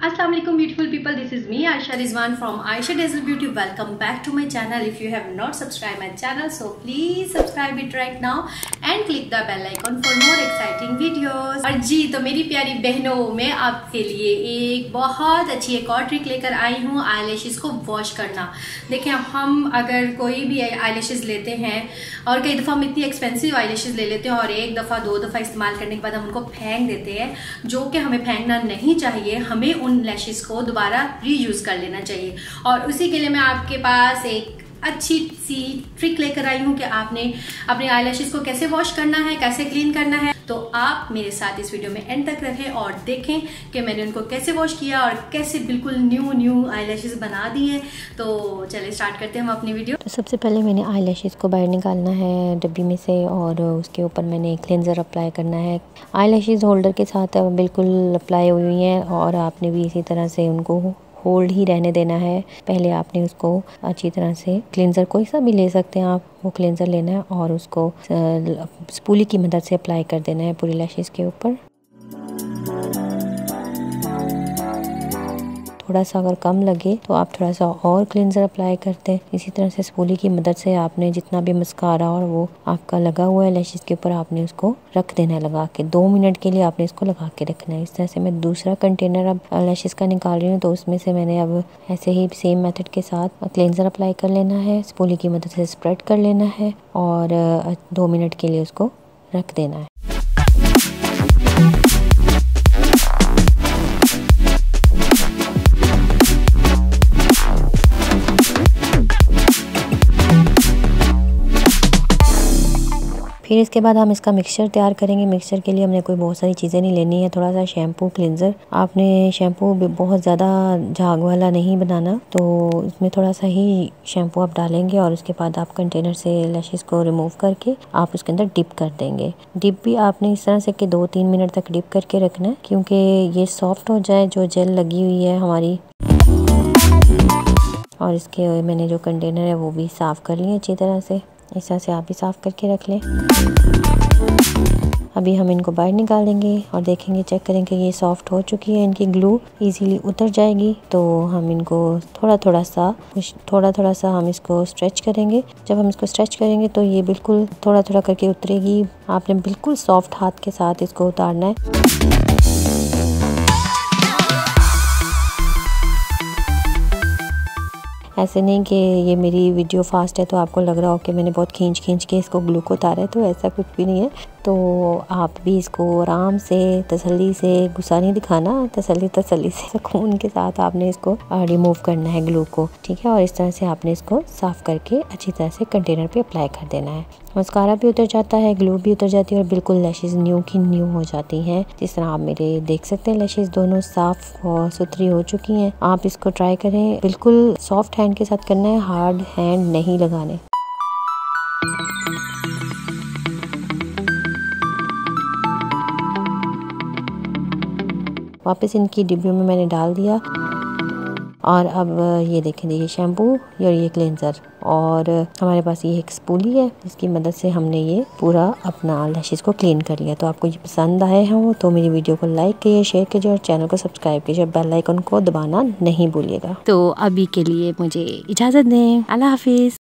Assalamu alaikum beautiful people, this is me Aisha Rizwan from Aisha Dazzle Beauty. Welcome back to my channel. If you have not subscribed my channel, so please subscribe it right now and click the bell icon for more exciting videos. और जी तो मेरी प्यारी बहनों, मैं आपके लिए एक बहुत अच्छी एक और ट्रिक लेकर आई हूँ आईलैशेस को वॉश करना। देखें, हम अगर कोई भी आईलैशेस लेते हैं और कई दफ़ा हम इतनी एक्सपेंसिव आईलैशेस ले लेते हैं और एक दफ़ा दो दफ़ा इस्तेमाल करने के बाद हम उनको फेंक देते हैं, जो कि हमें फेंकना नहीं चाहिए। हमें उन लैशेस को दोबारा रीयूज कर लेना चाहिए। और उसी के लिए मैं आपके पास एक अच्छी सी ट्रिक लेकर आई हूँ कि आपने अपने आईलैशेस को कैसे वॉश करना है, कैसे क्लीन करना है। तो आप मेरे साथ इस वीडियो में एंड तक रहें और देखें कि मैंने उनको कैसे वॉश किया और कैसे बिल्कुल न्यू आईलैशेस बना दी है। तो चलिए स्टार्ट करते हैं हम अपनी वीडियो। तो सबसे पहले मैंने आईलैशेस को बाहर निकालना है डब्बी में से और उसके ऊपर मैंने क्लेंजर अप्लाई करना है। आईलैशेस होल्डर के साथ बिल्कुल अप्लाई हुई हैं और आपने भी इसी तरह से उनको होल्ड ही रहने देना है। पहले आपने उसको अच्छी तरह से क्लेंजर कोई सा भी ले सकते हैं आप, वो क्लेंजर लेना है और उसको स्पूली की मदद से अप्लाई कर देना है पूरी लैशेस के ऊपर। थोड़ा सा अगर कम लगे तो आप थोड़ा सा और क्लेंजर अप्लाई करते हैं। इसी तरह से स्पूली की मदद से आपने जितना भी मस्कारा और वो आपका लगा हुआ है लैशेस के ऊपर, आपने उसको रख देना है लगा के। 2 मिनट के लिए आपने इसको लगा के रखना है। इस तरह से मैं दूसरा कंटेनर अब लैशेस का निकाल रही हूँ, तो उसमें से मैंने अब ऐसे ही सेम मेथड के साथ क्लेंजर अप्लाई कर लेना है, स्पूली की मदद से स्प्रेड कर लेना है और 2 मिनट के लिए उसको रख देना है। फिर इसके बाद हम इसका मिक्सचर तैयार करेंगे। मिक्सचर के लिए हमने कोई बहुत सारी चीज़ें नहीं लेनी है। थोड़ा सा शैम्पू, क्लेंजर, आपने शैम्पू बहुत ज़्यादा झाग वाला नहीं बनाना, तो इसमें थोड़ा सा ही शैम्पू आप डालेंगे और उसके बाद आप कंटेनर से लैशेस को रिमूव करके आप उसके अंदर डिप कर देंगे। डिप भी आपने इस तरह से कि 2-3 मिनट तक डिप करके रखना है, क्योंकि ये सॉफ्ट हो जाए जो जेल लगी हुई है हमारी। और इसके मैंने जो कंटेनर है वो भी साफ़ कर लिए अच्छी तरह से। इस तरह से आप भी साफ़ करके रख लें। अभी हम इनको बाहर निकाल देंगे और देखेंगे, चेक करेंगे ये सॉफ्ट हो चुकी है, इनकी ग्लू इजीली उतर जाएगी। तो हम इनको थोड़ा थोड़ा सा हम इसको स्ट्रेच करेंगे। जब हम इसको स्ट्रेच करेंगे तो ये बिल्कुल थोड़ा थोड़ा करके उतरेगी। आपने बिल्कुल सॉफ्ट हाथ के साथ इसको उतारना है। ऐसे नहीं कि ये मेरी वीडियो फास्ट है तो आपको लग रहा हो कि मैंने बहुत खींच के इसको ग्लू को उतारा है, तो ऐसा कुछ भी नहीं है। तो आप भी इसको आराम से, तसल्ली से, गुस्सा नहीं दिखाना, तसल्ली से, सुकून के साथ आपने इसको रिमूव करना है ग्लू को, ठीक है। और इस तरह से आपने इसको साफ़ करके अच्छी तरह से कंटेनर पे अप्लाई कर देना है। मस्कारा भी उतर जाता है, ग्लू भी उतर जाती है और बिल्कुल लैशेस न्यू की न्यू हो जाती हैं। जिस तरह आप मेरे देख सकते हैं लैशेस दोनों साफ़ और सुथरी हो चुकी हैं। आप इसको ट्राई करें। बिल्कुल सॉफ्ट हैंड के साथ करना है, हार्ड हैंड नहीं लगाने। वापस इनकी डिब्बी में मैंने डाल दिया और अब ये देखें, ये शैम्पू और ये क्लेंजर और हमारे पास ये एक स्पूली है, जिसकी मदद से हमने ये पूरा अपना लैशेस को क्लीन कर लिया। तो आपको ये पसंद आए हो तो मेरी वीडियो को लाइक कीजिए, शेयर कीजिए और चैनल को सब्सक्राइब कीजिए। बेल आइकन को दबाना नहीं भूलिएगा। तो अभी के लिए मुझे इजाज़त दें। अल्लाह हाफिज़।